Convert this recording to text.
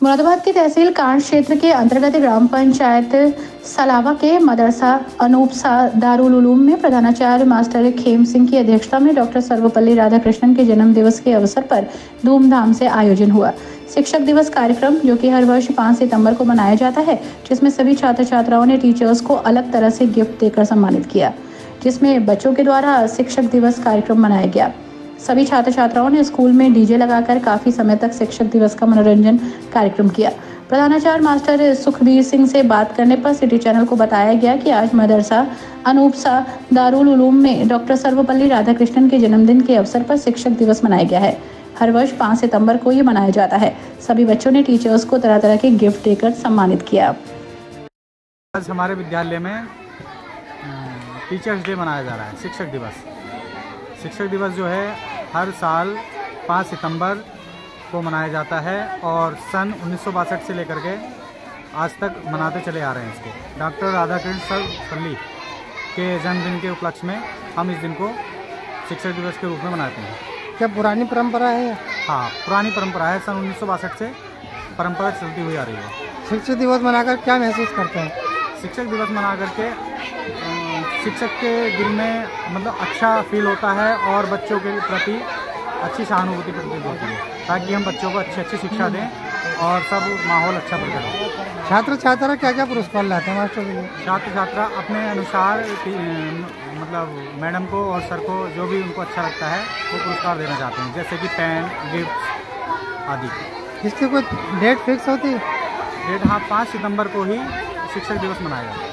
मुरादाबाद की तहसील कांड क्षेत्र के अंतर्गत ग्राम पंचायत सलावा के मदरसा अनूपसा दारुल उलूम में प्रधानाचार्य मास्टर खेम सिंह की अध्यक्षता में डॉक्टर सर्वपल्ली राधाकृष्णन के जन्म दिवस के अवसर पर धूमधाम से आयोजन हुआ। शिक्षक दिवस कार्यक्रम जो कि हर वर्ष 5 सितंबर को मनाया जाता है, जिसमें सभी छात्र छात्राओं ने टीचर्स को अलग तरह से गिफ्ट देकर सम्मानित किया, जिसमें बच्चों के द्वारा शिक्षक दिवस कार्यक्रम मनाया गया। सभी छात्र छात्राओं ने स्कूल में डीजे लगाकर काफी समय तक शिक्षक दिवस का मनोरंजन कार्यक्रम किया। प्रधानाचार्य मास्टर सुखबीर सिंह से बात करने पर सिटी चैनल को बताया गया कि आज मदरसा अनूपसा दारुल उलूम में डॉक्टर सर्वपल्ली राधाकृष्णन के जन्मदिन के अवसर पर शिक्षक दिवस मनाया गया है। हर वर्ष 5 सितंबर को ये मनाया जाता है। सभी बच्चों ने टीचर्स को तरह तरह के गिफ्ट देकर सम्मानित किया। आज हमारे विद्यालय में टीचर्स डे मनाया जा रहा है, शिक्षक दिवस। शिक्षक दिवस जो है हर साल 5 सितंबर को मनाया जाता है और सन 1962 से लेकर के आज तक मनाते चले आ रहे हैं इसको। डॉक्टर राधाकृष्ण सर्वपल्ली के जन्मदिन के उपलक्ष्य में हम इस दिन को शिक्षक दिवस के रूप में मनाते हैं। क्या पुरानी परंपरा है? हाँ, पुरानी परंपरा है, सन 1962 से परंपरा चलती हुई आ रही है। शिक्षक दिवस मनाकर क्या महसूस करते हैं? शिक्षक दिवस मना करके शिक्षक के दिल में मतलब अच्छा फील होता है और बच्चों के प्रति अच्छी सहानुभूति प्रतीत होती है, ताकि हम बच्चों को अच्छी शिक्षा दें और सब माहौल अच्छा प्रकट हो। छात्र छात्रा क्या क्या पुरस्कार लाते हैं मास्टर के लिए? छात्र छात्रा अपने अनुसार मतलब मैडम को और सर को जो भी उनको अच्छा लगता है वो पुरस्कार देना चाहते हैं, जैसे कि पेन, गिफ्ट आदि। इसकी कोई डेट फिक्स होती है? डेट हाँ, 5 सितंबर को ही शिक्षक दिवस मनाया जाता है।